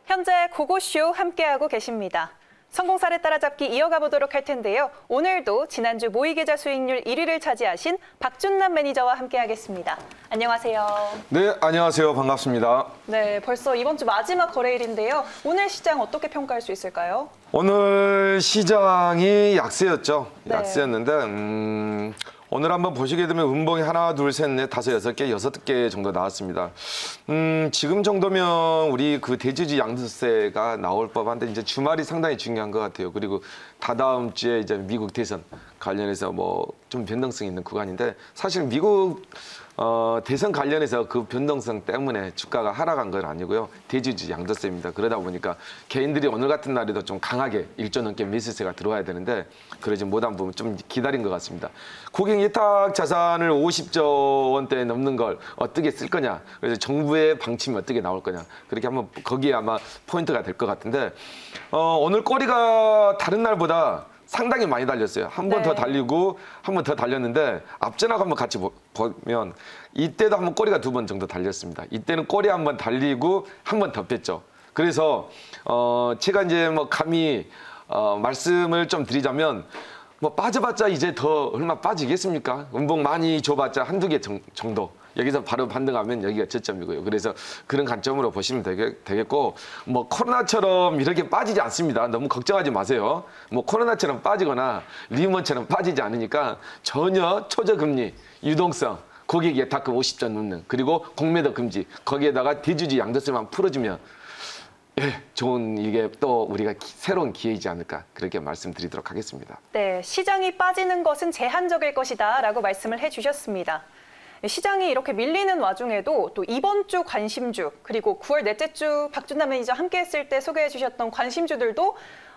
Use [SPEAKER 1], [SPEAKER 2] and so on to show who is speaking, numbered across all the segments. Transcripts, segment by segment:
[SPEAKER 1] 현재 고고쇼 함께하고 계십니다. 성공사례 따라잡기 이어가 보도록 할 텐데요. 오늘도 지난주 모의계좌 수익률 1위를 차지하신 박준남 매니저와 함께하겠습니다. 안녕하세요.
[SPEAKER 2] 네, 안녕하세요. 반갑습니다.
[SPEAKER 1] 네, 벌써 이번 주 마지막 거래일인데요. 오늘 시장 어떻게 평가할 수 있을까요?
[SPEAKER 2] 오늘 시장이 약세였죠.
[SPEAKER 1] 네.
[SPEAKER 2] 약세였는데 오늘 한번 보시게 되면 음봉이 하나, 둘, 셋, 넷, 다섯, 여섯 개 정도 나왔습니다. 지금 정도면 우리 그 대주주 양도세가 나올 법한데 이제 주말이 상당히 중요한 것 같아요. 그리고 다다음 주에 이제 미국 대선 관련해서 뭐 좀 변동성이 있는 구간인데 사실 미국 대선 관련해서 그 변동성 때문에 주가가 하락한 건 아니고요. 대주주 양도세입니다. 그러다 보니까 개인들이 오늘 같은 날에도 좀 강하게 1조 넘게 매수세가 들어와야 되는데 그러지 못한 부분 좀 기다린 것 같습니다. 고객 예탁 자산을 50조 원대 넘는 걸 어떻게 쓸 거냐. 그래서 정부의 방침이 어떻게 나올 거냐. 그렇게 한번 거기에 아마 포인트가 될 것 같은데 오늘 꼬리가 다른 날보다 상당히 많이 달렸어요. 한 번 더 달리고 한 번 더 달렸는데 앞전하고 한번 같이 보면 이때도 한번 꼬리가 2번 정도 달렸습니다. 이때는 꼬리 한번 달리고 한 번 더 뺐죠. 그래서 제가 이제 뭐 감히 말씀을 좀 드리자면 뭐 빠져봤자 이제 더 얼마 빠지겠습니까? 음봉 많이 줘봤자 한두 개 정도. 여기서 바로 반등하면 여기가 저점이고요. 그래서 그런 관점으로 보시면 되겠고 뭐 코로나처럼 이렇게 빠지지 않습니다. 너무 걱정하지 마세요. 뭐 코로나처럼 빠지거나 리먼처럼 빠지지 않으니까 전혀 초저금리, 유동성, 고객 예탁금 50조 넘는 그리고 공매도 금지 거기에다가 대주주 양도세만 풀어주면 좋은 이게 또 우리가 새로운 기회이지 않을까 그렇게 말씀드리도록 하겠습니다.
[SPEAKER 1] 네, 시장이 빠지는 것은 제한적일 것이다 라고 말씀을 해주셨습니다. 시장이 이렇게 밀리는 와중에도 또 이번 주 관심주 그리고 9월 넷째 주 박준남 매니저 함께했을 때 소개해 주셨던 관심주들도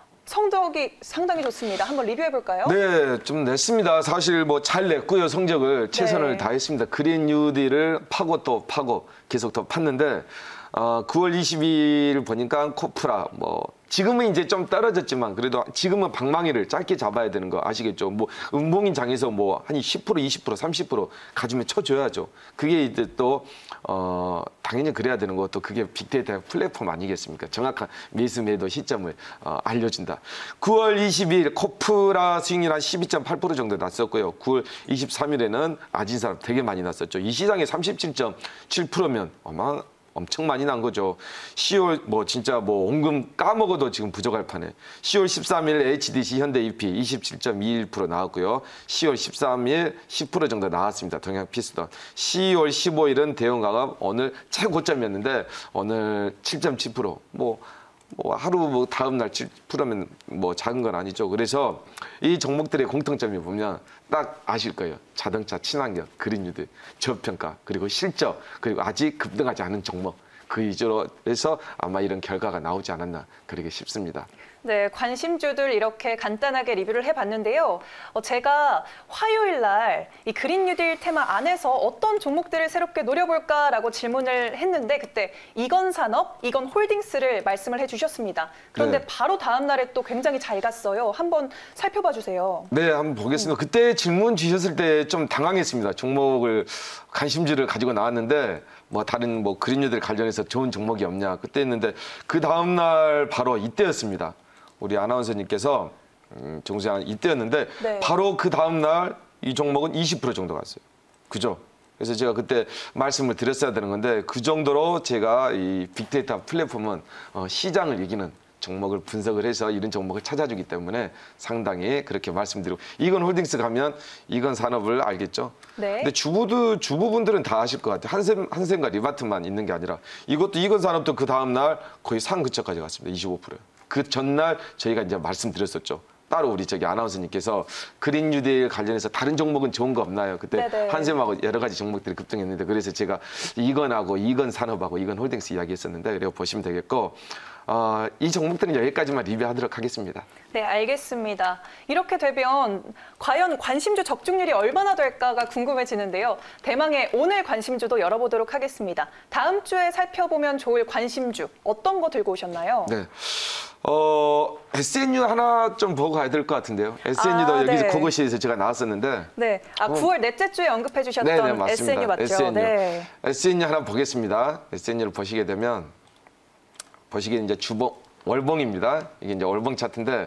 [SPEAKER 1] 성적이 상당히 좋습니다. 한번 리뷰해 볼까요? 네,
[SPEAKER 2] 좀 냈습니다. 사실 뭐 잘 냈고요. 성적을 최선을 다했습니다. 그린 뉴딜을 파고 또 파고 계속 더 팠는데 9월 22일 보니까 코프라 뭐 지금은 이제 좀 떨어졌지만 그래도 지금은 방망이를 짧게 잡아야 되는 거 아시겠죠? 뭐 음봉인 장에서 뭐 한 10%, 20%, 30% 가지면 쳐줘야죠. 그게 이제 또 당연히 그래야 되는 것도 그게 빅데이터 플랫폼 아니겠습니까? 정확한 매수 매도 시점을 알려준다. 9월 22일 코프라 수익률 한 12.8% 정도 났었고요. 9월 23일에는 아진사람 되게 많이 났었죠. 이 시장에 37.7%면 엄청 많이 난 거죠. 10월 뭐 진짜 뭐 원금 까먹어도 지금 부족할 판에 10월 13일 HDC 현대 EP 27.21% 나왔고요. 10월 13일 10% 정도 나왔습니다. 동양 피스톤. 10월 15일은 대형가가 오늘 최고점이었는데 오늘 7.7% 뭐 하루 뭐 다음 날 7%면 뭐 작은 건 아니죠. 그래서 이 종목들의 공통점이 보면 딱 아실 거예요. 자동차, 친환경, 그린뉴딜, 저평가, 그리고 실적, 그리고 아직 급등하지 않은 종목. 그 위주로 해서 아마 이런 결과가 나오지 않았나 그렇게 싶습니다.
[SPEAKER 1] 네, 관심주들 이렇게 간단하게 리뷰를 해봤는데요. 제가 화요일 날 이 그린 뉴딜 테마 안에서 어떤 종목들을 새롭게 노려볼까라고 질문을 했는데 그때 이건산업, 이건홀딩스를 말씀을 해주셨습니다. 그런데 바로 다음 날에 또 굉장히 잘 갔어요. 한번 살펴봐 주세요.
[SPEAKER 2] 네, 한번 보겠습니다. 그때 질문 주셨을 때 좀 당황했습니다. 종목을 관심주를 가지고 나왔는데 뭐 다른 뭐 그린 뉴딜 관련해서 좋은 종목이 없냐 그때 했는데 그 다음 날 바로 이때였습니다. 우리 아나운서님께서 정수양 이때였는데 바로 그 다음 날 이 종목은 20% 정도 갔어요. 그죠? 그래서 제가 그때 말씀을 드렸어야 되는 건데 그 정도로 제가 이 빅데이터 플랫폼은 시장을 이기는 종목을 분석을 해서 이런 종목을 찾아주기 때문에 상당히 그렇게 말씀드리고 이건 홀딩스 가면 이건 산업을 알겠죠? 네. 근데 주부분들은 다 아실 것 같아요. 한샘과 리바트만 있는 게 아니라 이것도 이건 산업도 그 다음 날 거의 상근처까지 갔습니다. 25%요. 그 전날 저희가 이제 말씀드렸었죠. 따로 우리 저기 아나운서님께서 그린 뉴딜 관련해서 다른 종목은 좋은 거 없나요? 그때 한샘하고 여러 가지 종목들이 급등했는데 그래서 제가 이건하고 이건 산업하고 이건 홀딩스 이야기했었는데 그래서 보시면 되겠고 이 종목들은 여기까지만 리뷰하도록 하겠습니다.
[SPEAKER 1] 네, 알겠습니다. 이렇게 되면 과연 관심주 적중률이 얼마나 될까가 궁금해지는데요. 대망의 오늘 관심주도 열어보도록 하겠습니다. 다음 주에 살펴보면 좋을 관심주 어떤 거 들고 오셨나요?
[SPEAKER 2] 네. SNU 하나 좀 보고 가야 될 것 같은데요. SNU도 여기서 그것에서 제가 나왔었는데.
[SPEAKER 1] 네. 9월 넷째 주에 언급해 주셨던 SNU 맞죠?
[SPEAKER 2] SNU. SNU 하나 보겠습니다. SNU를 보시게 되면 보시기에 이제 월봉입니다. 이게 이제 월봉 차트인데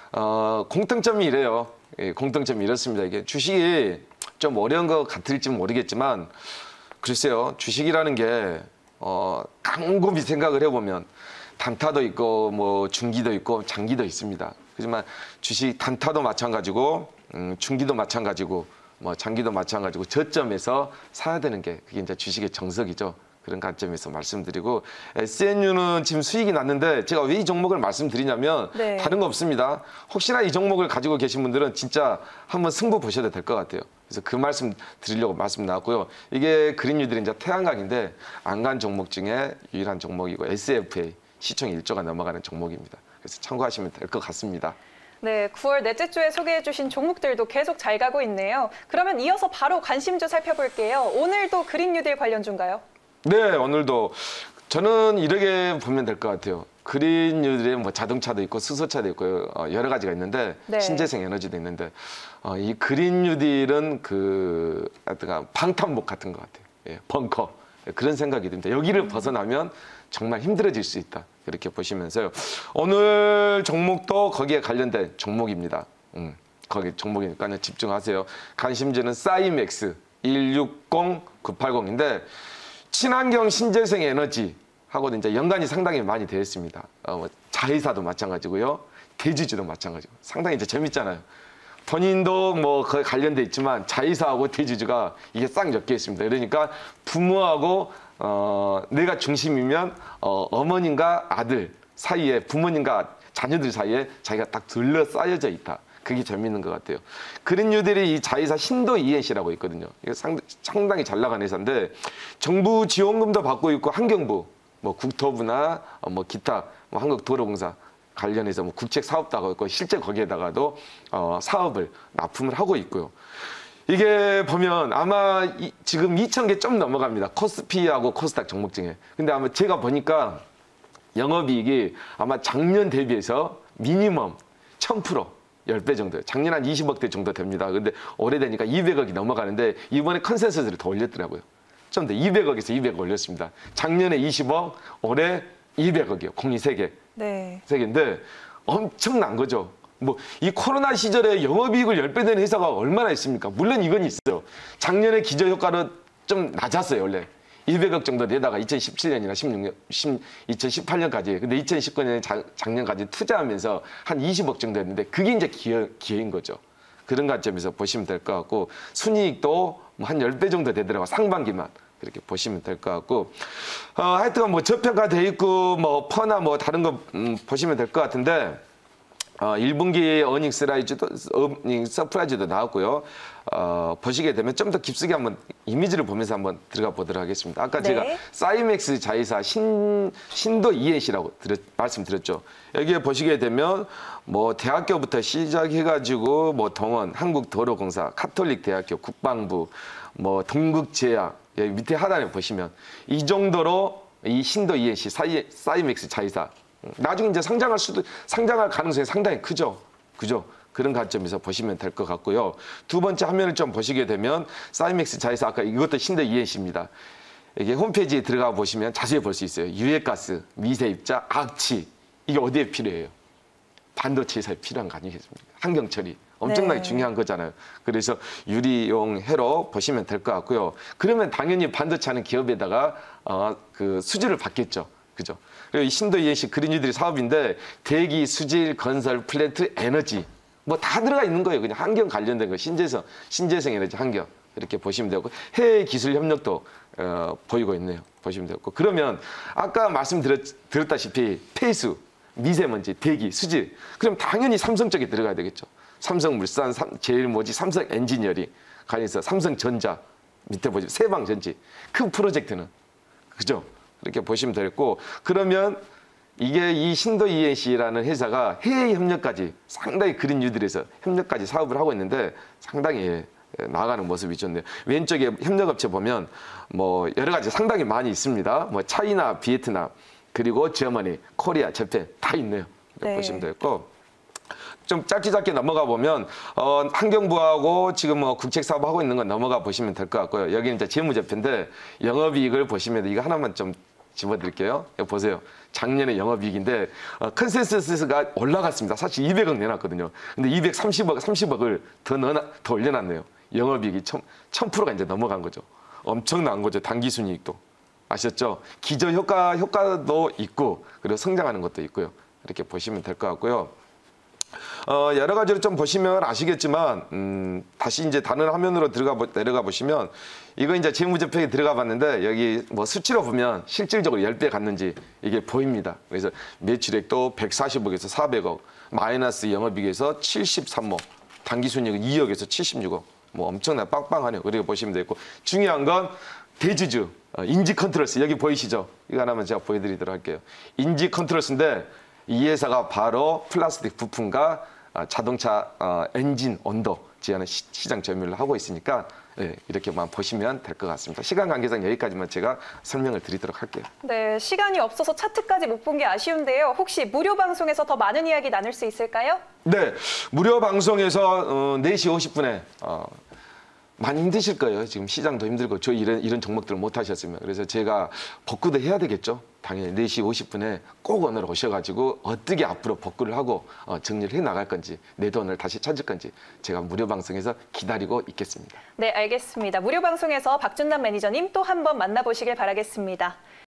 [SPEAKER 2] 공통점이 이래요. 예, 공통점이 이렇습니다. 이게 주식이 좀 어려운 것 같을지 모르겠지만 글쎄요, 주식이라는 게 곰곰이 생각을 해보면 단타도 있고 뭐 중기도 있고 장기도 있습니다. 하지만 주식 단타도 마찬가지고 중기도 마찬가지고 뭐 장기도 마찬가지고 저점에서 사야 되는 게 그게 이제 주식의 정석이죠. 그런 관점에서 말씀드리고 SNU는 지금 수익이 났는데 제가 왜 이 종목을 말씀드리냐면
[SPEAKER 1] 네.
[SPEAKER 2] 다른 거 없습니다. 혹시나 이 종목을 가지고 계신 분들은 진짜 한번 승부 보셔도 될 것 같아요. 그래서 그 말씀 드리려고 말씀 나왔고요. 이게 그린뉴딜이 이제 태양광인데 안간 종목 중에 유일한 종목이고 SFA 시총 1조가 넘어가는 종목입니다. 그래서 참고하시면 될 것 같습니다.
[SPEAKER 1] 네, 9월 넷째 주에 소개해 주신 종목들도 계속 잘 가고 있네요. 그러면 이어서 바로 관심주 살펴볼게요. 오늘도 그린뉴딜 관련주인가요?
[SPEAKER 2] 네, 오늘도 저는 이렇게 보면 될 것 같아요. 그린뉴딜에 뭐 자동차도 있고 수소차도 있고 여러 가지가 있는데
[SPEAKER 1] 네.
[SPEAKER 2] 신재생 에너지도 있는데 이 그린뉴딜은 그 하여튼 방탄복 같은 것 같아요. 예, 벙커 그런 생각이 듭니다. 여기를 벗어나면 정말 힘들어질 수 있다. 이렇게 보시면서요. 오늘 종목도 거기에 관련된 종목입니다. 거기 종목이니까 집중하세요. 관심주는 사이맥스 160980인데 친환경 신재생 에너지 하고 이제 연관이 상당히 많이 되어 있습니다. 자회사도 마찬가지고요. 대주주도 마찬가지고. 상당히 이제 재밌잖아요. 본인도 뭐 거기 관련돼 있지만 자회사하고 대주주가 이게 싹 엮여 있습니다. 그러니까 부모하고 내가 중심이면 어머님과 아들 사이에 부모님과 자녀들 사이에 자기가 딱 둘러싸여져 있다. 그게 재밌는 것 같아요. 그린뉴딜이 이 자회사 신도 ENC라고 있거든요. 이게 상당히 잘 나간 회사인데 정부 지원금도 받고 있고 환경부, 뭐 국토부나 뭐 기타, 뭐 한국도로공사 관련해서 뭐 국책 사업도 하고 있고 실제 거기에다가도 사업을 납품을 하고 있고요. 이게 보면 아마 지금 2,000개 좀 넘어갑니다. 코스피하고 코스닥 종목 중에. 근데 아마 제가 보니까 영업이익이 아마 작년 대비해서 미니멈 1000%. 10배 정도, 작년 한 20억대 정도 됩니다. 근데 올해 되니까 200억이 넘어가는데 이번에 컨센서스를 더 올렸더라고요. 좀 더 200억에서 200억 올렸습니다. 작년에 20억, 올해 200억이요. 공이 3개.
[SPEAKER 1] 네.
[SPEAKER 2] 3개인데 엄청난 거죠. 뭐 이 코로나 시절에 영업이익을 10배 되는 회사가 얼마나 있습니까? 물론 이건 있어요. 작년에 기저효과는 좀 낮았어요, 원래. 200억 정도 내다가 2017년이나 16년, 2018년까지. 근데 2019년에 작년까지 투자하면서 한 20억 정도 했는데 그게 이제 기회인 거죠. 그런 관점에서 보시면 될 것 같고 순이익도 한 10배 정도 되더라고요. 상반기만. 그렇게 보시면 될 것 같고 하여튼 뭐 저평가돼 있고 뭐 퍼나 뭐 다른 거 보시면 될 것 같은데 1분기 어닝 서프라이즈도 나왔고요. 보시게 되면 좀 더 깊숙이 한번 이미지를 보면서 한번 들어가 보도록 하겠습니다. 아까
[SPEAKER 1] 네.
[SPEAKER 2] 제가 사이맥스 자회사 신도 ENC라고 말씀드렸죠. 여기에 보시게 되면 뭐 대학교부터 시작해가지고 뭐 동원, 한국도로공사, 카톨릭대학교, 국방부, 뭐 동국제약 여기 밑에 하단에 보시면 이 정도로 이 신도 ENC 사이맥스 자회사 나중에 이제 상장할 가능성이 상당히 크죠. 그죠? 그런 관점에서 보시면 될 것 같고요. 두 번째 화면을 좀 보시게 되면 사이맥스 자회사 아까 이것도 신도 ENC입니다. 이게 홈페이지에 들어가 보시면 자세히 볼 수 있어요. 유해가스, 미세입자, 악취 이게 어디에 필요해요? 반도체 회사에 필요한 거 아니겠습니까? 환경 처리 엄청나게
[SPEAKER 1] 네.
[SPEAKER 2] 중요한 거잖아요. 그래서 유리용 회로 보시면 될 것 같고요. 그러면 당연히 반도체 하는 기업에다가 그 수주를 받겠죠. 그죠? 그리고 이 신도 ENC 그린뉴딜 사업인데 대기, 수질, 건설, 플랜트, 에너지 뭐 다 들어가 있는 거예요. 그냥 환경 관련된 거 신재생 에너지 환경 이렇게 보시면 되고 해외 기술 협력도 보이고 있네요. 보시면 되고 그러면 아까 말씀드렸다시피 폐수, 미세먼지, 대기, 수질 그럼 당연히 삼성 쪽에 들어가야 되겠죠. 삼성물산, 제일모직, 삼성 엔지니어링 관해서 삼성전자 밑에 보시면 세방전지 큰 프로젝트는 그죠? 그렇게 보시면 되겠고 그러면 이게 이 신도 ENC라는 회사가 해외 협력까지 상당히 그린뉴딜에서 협력까지 사업을 하고 있는데 상당히 나아가는 모습이 좋네요. 왼쪽에 협력업체 보면 뭐 여러 가지 상당히 많이 있습니다. 뭐 차이나, 비에트남, 그리고 저머니, 코리아, 재팬 다 있네요.
[SPEAKER 1] 네.
[SPEAKER 2] 보시면 되겠고 좀 짧게 넘어가 보면 환경부하고 지금 뭐 국책 사업 하고 있는 건 넘어가 보시면 될 것 같고요. 여기는 이제 재무제표인데 영업이익을 보시면 이거 하나만 좀 집어드릴게요. 여기 보세요. 작년에 영업이익인데 컨센서스가 올라갔습니다. 사실 200억 내놨거든요. 근데 30억을 더 올려놨네요. 영업이익이 1000%가 이제 넘어간 거죠. 엄청난 거죠. 당기순이익도. 아셨죠? 기저 효과도 있고 그리고 성장하는 것도 있고요. 이렇게 보시면 될 것 같고요. 여러 가지로 좀 보시면 아시겠지만 다시 이제 다른 화면으로 내려가 보시면 이거 이제 재무제표에 들어가 봤는데 여기 뭐 수치로 보면 실질적으로 10배 갔는지 이게 보입니다. 그래서 매출액도 140억에서 400억, 마이너스 영업이익에서 73억, 당기순이익은 2억에서 76억. 뭐 엄청나게 빵빵하네요. 그렇게 보시면 되고 중요한 건 대주주 인지 컨트롤스 여기 보이시죠? 이거 하나만 제가 보여드리도록 할게요. 인지 컨트롤스인데 이 회사가 바로 플라스틱 부품과 자동차 엔진 온도 제한의 시장 점유를 하고 있으니까 이렇게만 보시면 될 것 같습니다. 시간 관계상 여기까지만 제가 설명을 드리도록 할게요.
[SPEAKER 1] 네, 시간이 없어서 차트까지 못 본 게 아쉬운데요. 혹시 무료 방송에서 더 많은 이야기 나눌 수 있을까요?
[SPEAKER 2] 네, 무료 방송에서 4시 50분에 많이 힘드실 거예요. 지금 시장도 힘들고 저 이런 종목들을 못 하셨으면. 그래서 제가 복구도 해야 되겠죠. 당연히 4시 50분에 꼭 오늘 오셔가지고 어떻게 앞으로 복구를 하고 정리를 해 나갈 건지 내 돈을 다시 찾을 건지 제가 무료 방송에서 기다리고 있겠습니다.
[SPEAKER 1] 네, 알겠습니다. 무료 방송에서 박준남 매니저님 또 한 번 만나보시길 바라겠습니다.